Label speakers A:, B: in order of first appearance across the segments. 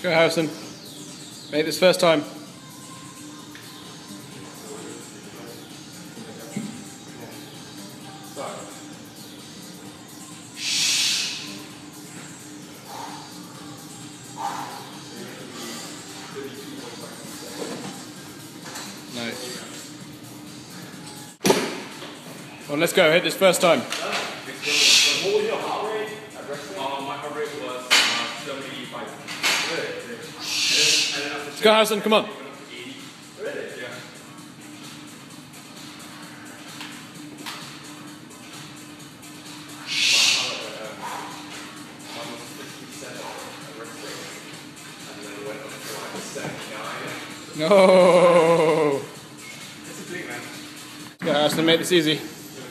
A: Go Harrison. Make this first time. Nice. Well, let's go. Hit this first time.
B: What was your heart rate at wrestling? My heart rate was 75.
A: Let's go, Harrison. Come on.
B: 80. Really? Yeah. Mine was 57 at wrestling, and then went up to like 79.
A: No.
B: It's a big man.
A: Go, Harrison. Make this easy.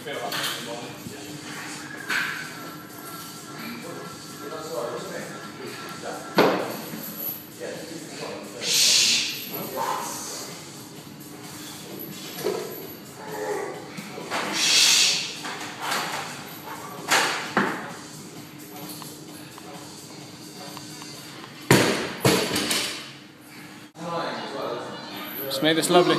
A: Just make this lovely.